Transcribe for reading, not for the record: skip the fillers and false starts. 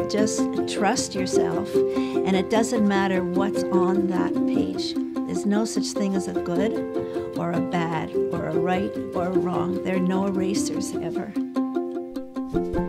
Just trust yourself, and it doesn't matter what's on that page. There's no such thing as a good or a bad or a right or a wrong. There are no erasers ever.